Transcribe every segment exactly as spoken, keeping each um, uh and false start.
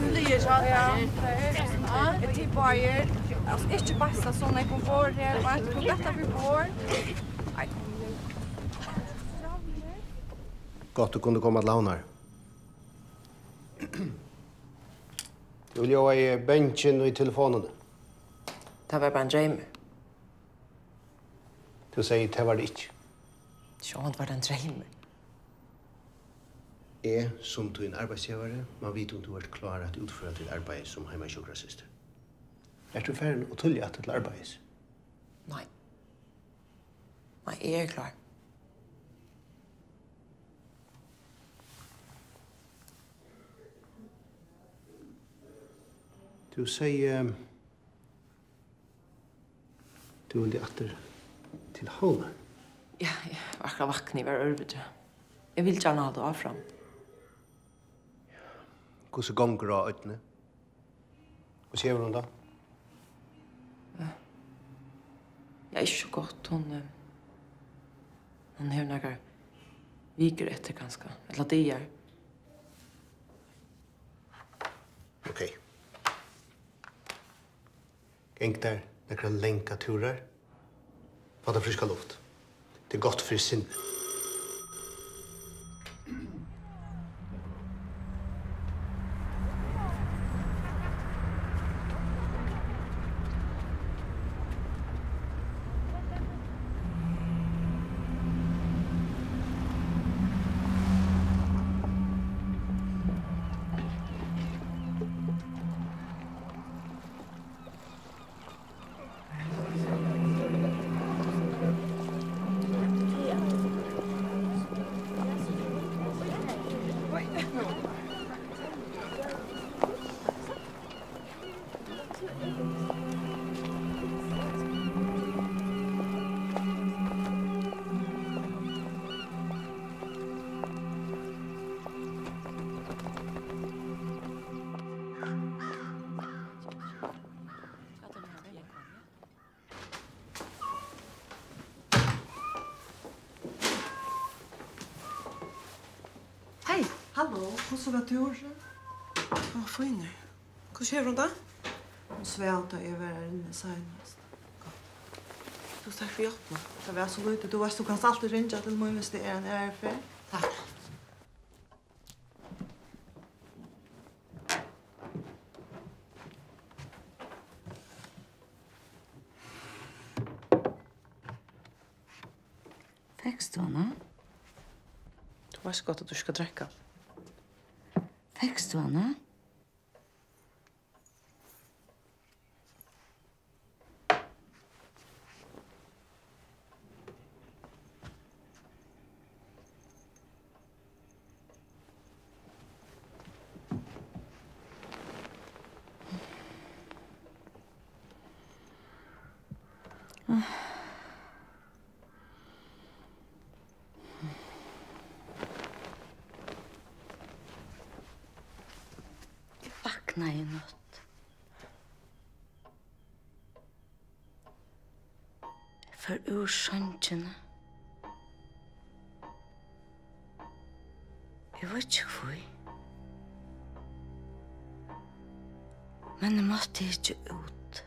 Lier så ja. Ja, det är bara alltså inte bästa såna komfort här, men det går bättre för vår. Nej. Gott du kunde komma till Launar. Du vill ju i bänken och i telefonen. Det var bara en dröm. Du säger det var det inte. Ja, det var en dröm. Jag, som du är en arbetsgivare, man vet om du är klar att utföra ditt arbete som hemmasjukrassister. Är du färdig att tulja till arbetet? Nej. Nej, jag är klar. Du säger... Du vill åter till Holland. Ja, jag vaknar vakna i var övrigt. Jag vill gärna ha det av fram. Hur så gånger av ötne? Vad säger hon då? Ja. Jag är så gott. Hon... Hon har några viker efter ganska. Eller det är. Okej. Okay. Gäng där några länka turer. Fått friska luft. Det är gott för sin. Hallå, hur så var Torshavn? Vad fin nu. Hur ser hon då? Hon svälta över här inne senast. Du tack för hjälp. Det var så lite. Du vet du kan alltid ringa till mig hvis det är en R F. Tack. Fäckst du henne? Det var så gott att du ska dricka. Fäckst du henne? Vakna i natt. För ur sjöntjena. Jag vet inte hur. Men det måste inte ut.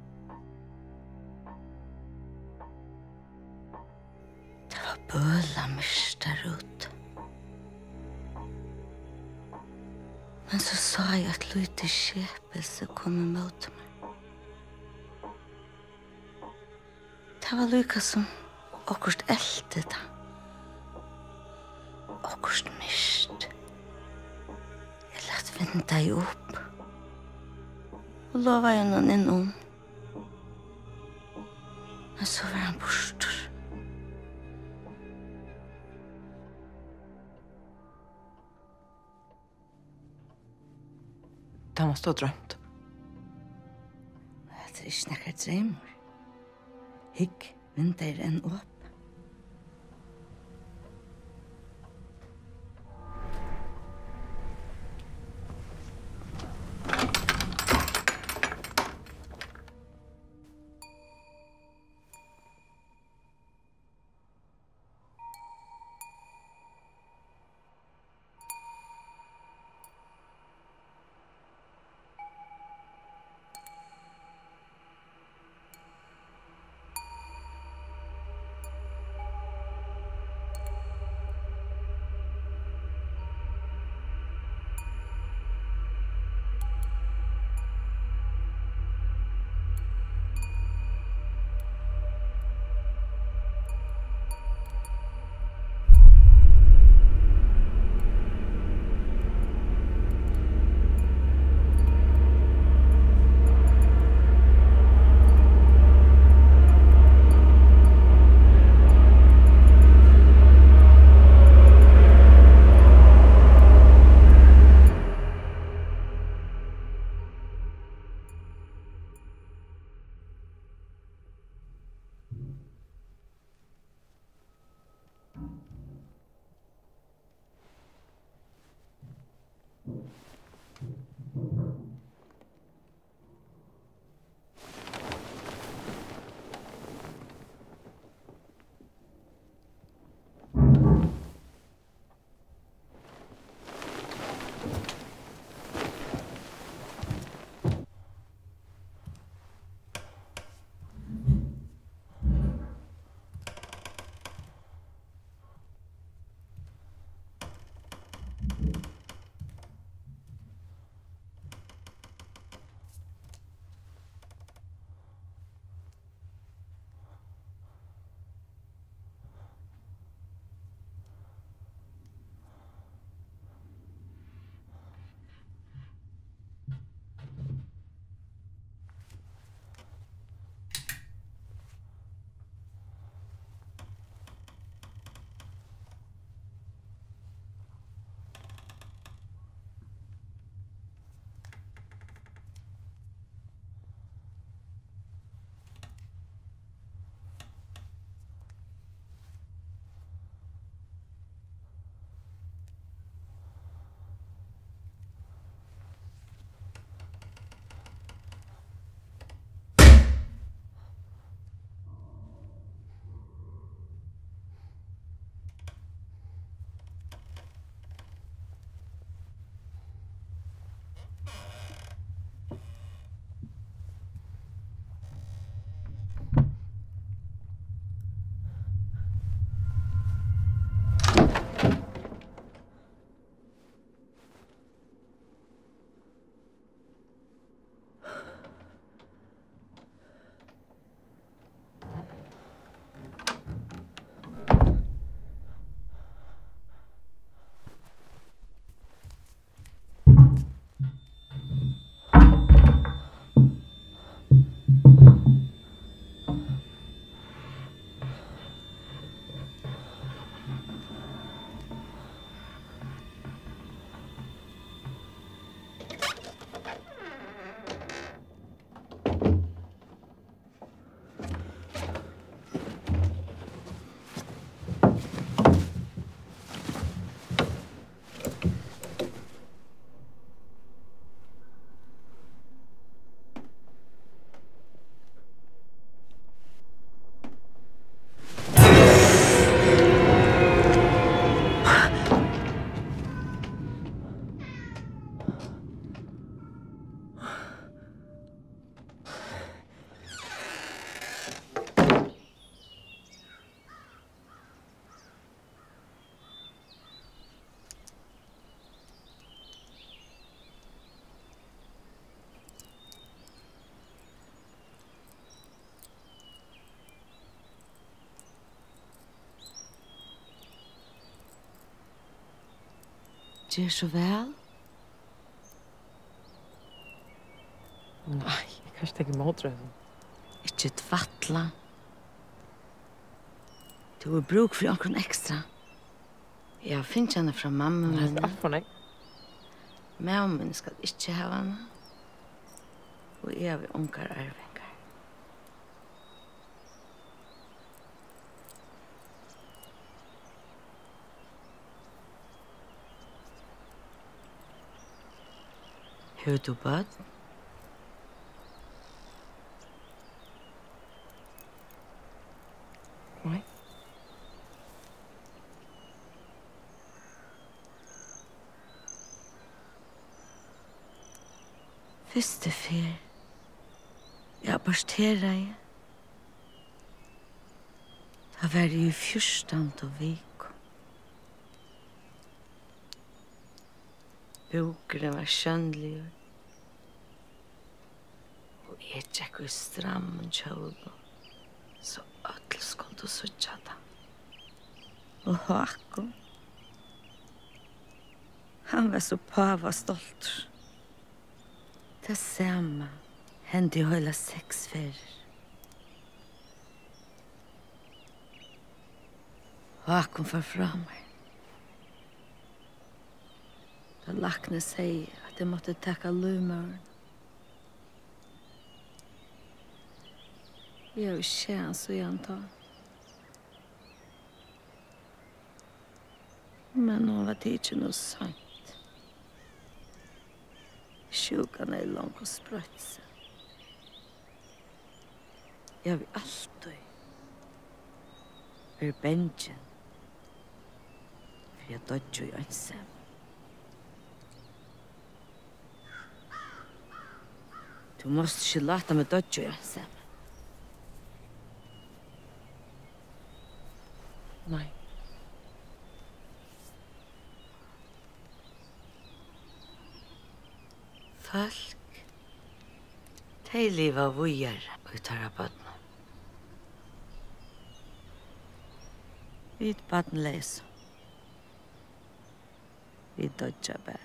Det var böla mistar ut. Men så sa jag att lite skepelse kom emot mig. Det var lika som akkurat ältet. Akkurat mist. Jag lät vänta i upp. Och lovade jag någon inom. Men så var han borster. Det måste ha drömt. Det är inte några drömmar. Hick, väntar en upp. gjør så vel. Nei, jeg kan ikke tenke imot det. Ikke tvattla. Du har bruk for noen ekstra. Jeg finner henne fra mamma Nei, min. det er for meg. Mamma min skal ikke ha henne. Og jeg har unger arvinger. Hør du bad? Nei. Første fer. Jeg aborterer jeg. Da var jeg i fyrstand og vik. Bokeren var skjønnlig. Og jeg tjekk i strammen kjøl. Så ødel skulle du søtja da. Og Heygum. Han var så pava stolt. Det samme hendte i hele seks ferer. Heygum var fra meg. Da lakne sier at jeg måtte takke lumøren. Jeg har jo kjent så igjen da. Men hun var ikke noe sant. Sjukan er langt og sprøtt seg. Jeg vil alltid være bengen. For jeg dødde jo ensam. Du måste ikke lata meg dødde jo ensam. Nei. Folk, de lever vujere og tar av bøttene. Vi er bøttene leser. Vi dødger bare.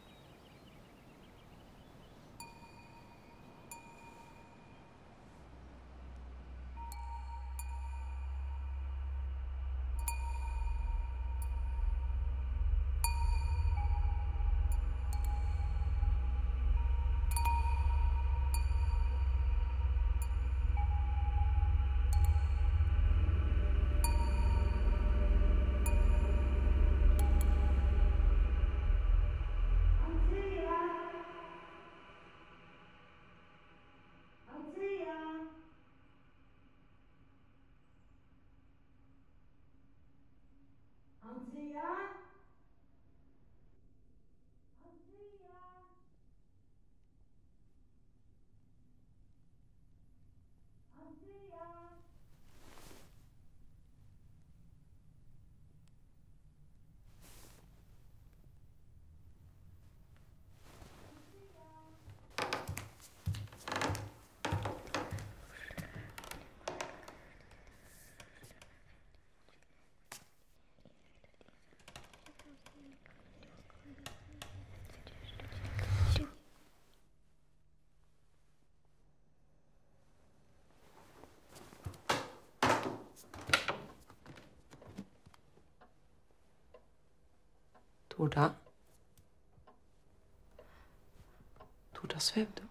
Torda. Torda, svev du?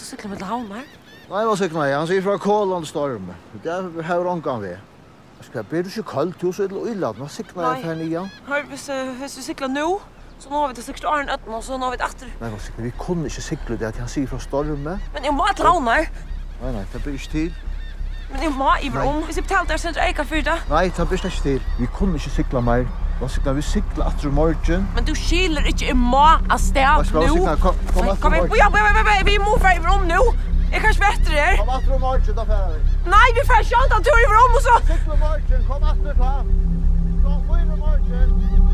cykla med havnar? Nei, hva sikker nei, han sier fra Kåland storm. Det er her rongan vi. Skal jeg bedre ikke kaldt hos eller illa, hva sikker nei her nian? Hør, hvis, uh, hvis vi cykla nu, så nå har vi til sikkert Arne Øtten, og så nå har vi det etter. Nei, hva sikker, vi kunne ikke sikle det at han sier fra storm. Men jeg må ha havnar. Nei, nei, det blir ikke til. Men jeg må i om. Hvis jeg betalte der, så er det eika for det. Nei, det blir ikke til. Vi kunne ikke sikla mer. Hva sikker, vi sikla etter morgen. Men du skiler ikke, jeg må av sted Hva nu. sikker, kom, kom etter Kom morgen. igjen, ja, ja, ja, ja, vi må fra om nu. Jeg kan ikke vette det her. Kom etter morgen, da fer vi. Nei, vi får ikke annet tur i om, og så... Sikla morgen, kom etter ta. Kom fire morgen.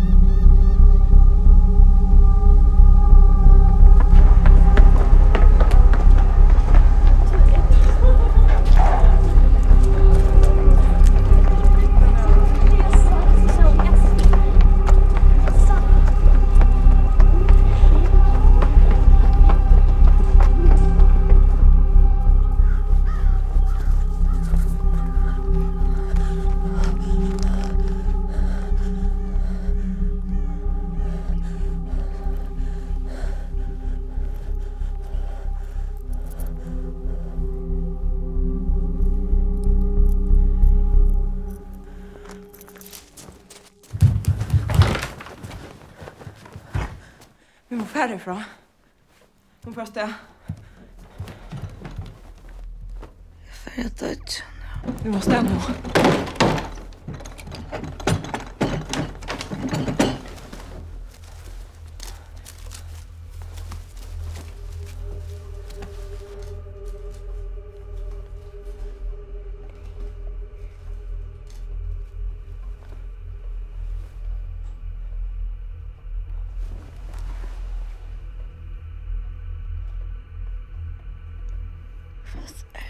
Vi må færre ifra. Vi må først det. Færre dødt. Vi må stå nå. Fast er